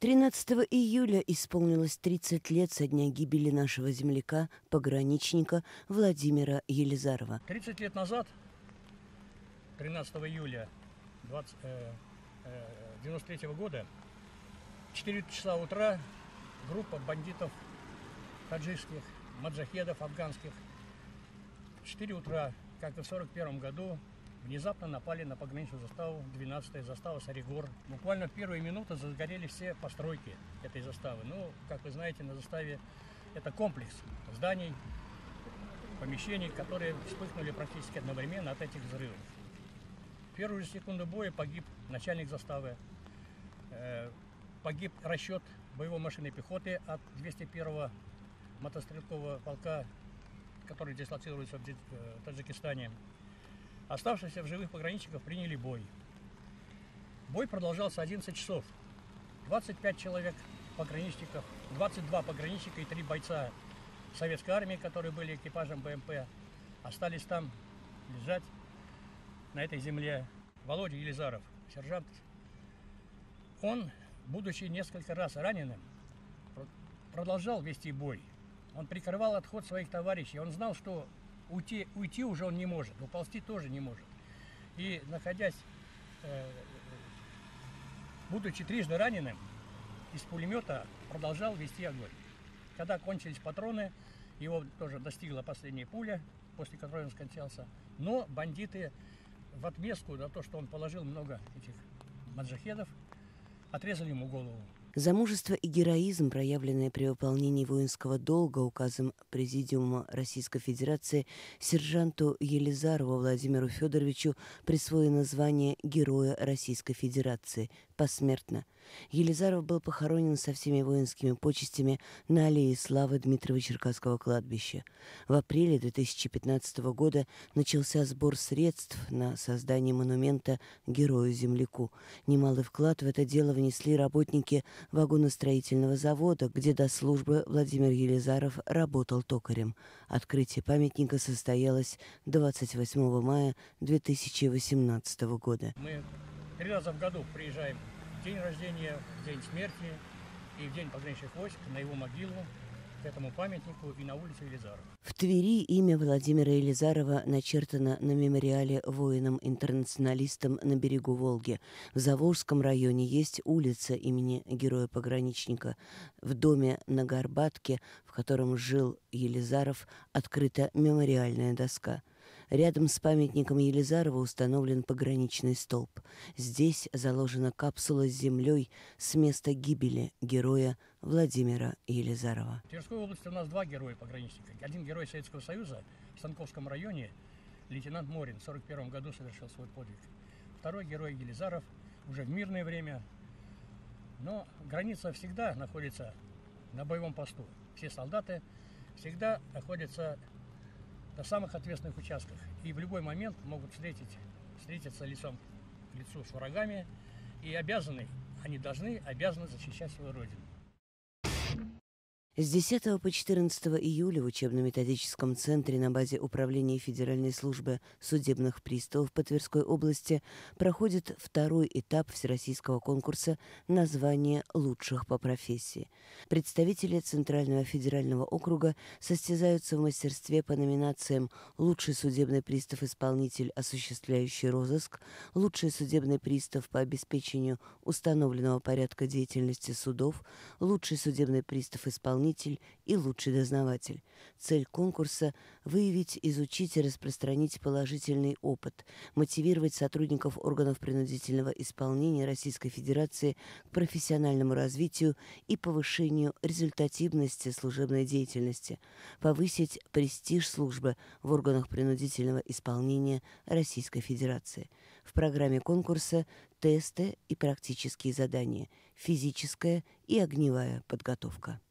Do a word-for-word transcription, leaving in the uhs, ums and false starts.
тринадцатого июля исполнилось тридцать лет со дня гибели нашего земляка, пограничника Владимира Елизарова. тридцать лет назад, тринадцатого июля двадцать, э, э, девяносто третьего года, в четыре часа утра группа бандитов таджикских, маджахедов афганских в четыре утра, как и в сорок первом году, внезапно напали на пограничную заставу, двенадцатая застава Саригор. Буквально в первые минуты загорелись все постройки этой заставы. Ну, как вы знаете, на заставе это комплекс зданий, помещений, которые вспыхнули практически одновременно от этих взрывов. В первую же секунду боя погиб начальник заставы, э, погиб расчет боевой машины пехоты от двухсот первого мотострелкового полка, который дислоцируется в Таджикистане. Оставшиеся в живых пограничников приняли бой. Бой продолжался одиннадцать часов. двадцать пять человек пограничников, двадцать два пограничника и три бойца советской армии, которые были экипажем БМП, остались там лежать на этой земле. Володя Елизаров, сержант, он, будучи несколько раз раненым, продолжал вести бой. Он прикрывал отход своих товарищей. Он знал, что уйти, уйти уже он не может, уползти тоже не может. И, находясь, э, будучи трижды раненым, из пулемета продолжал вести огонь. Когда кончились патроны, его тоже достигла последняя пуля, после которой он скончался. Но бандиты в отместку за то, что он положил много этих маджахедов, отрезали ему голову. За мужество и героизм, проявленные при выполнении воинского долга указом Президиума Российской Федерации, сержанту Елизарову Владимиру Федоровичу присвоено звание Героя Российской Федерации посмертно. Елизаров был похоронен со всеми воинскими почестями на аллее славы Дмитрово-Черкасского кладбища. В апреле две тысячи пятнадцатого года начался сбор средств на создание монумента Герою-земляку. Немалый вклад в это дело внесли работники вагоностроительного завода, где до службы Владимир Елизаров работал токарем. Открытие памятника состоялось двадцать восьмого мая две тысячи восемнадцатого года. Мы три раза в году приезжаем в день рождения, в день смерти и в день пограничных войск на его могилу, к этому памятнику и на улицу Елизарова. В Твери имя Владимира Елизарова начертано на мемориале воинам-интернационалистам на берегу Волги. В Заволжском районе есть улица имени героя-пограничника. В доме на Горбатке, в котором жил Елизаров, открыта мемориальная доска. Рядом с памятником Елизарова установлен пограничный столб. Здесь заложена капсула с землей с места гибели героя Владимира Елизарова. В Тверской области у нас два героя-пограничника. Один герой Советского Союза в Станковском районе, лейтенант Морин, в сорок первом году совершил свой подвиг. Второй герой Елизаров уже в мирное время. Но граница всегда находится на боевом посту. Все солдаты всегда находятся на самых ответственных участках и в любой момент могут встретить, встретиться лицом к лицу с врагами и обязаны, они должны, обязаны защищать свою родину. С десятого по четырнадцатое июля в учебно-методическом центре на базе Управления Федеральной службы судебных приставов по Тверской области проходит второй этап всероссийского конкурса на звание лучших по профессии. Представители Центрального федерального округа состязаются в мастерстве по номинациям «Лучший судебный пристав-исполнитель, осуществляющий розыск», «Лучший судебный пристав по обеспечению установленного порядка деятельности судов», «Лучший судебный пристав-исполнитель» и лучший дознаватель. Цель конкурса – выявить, изучить и распространить положительный опыт, мотивировать сотрудников органов принудительного исполнения Российской Федерации к профессиональному развитию и повышению результативности служебной деятельности, повысить престиж службы в органах принудительного исполнения Российской Федерации. В программе конкурса тесты и практические задания, физическая и огневая подготовка.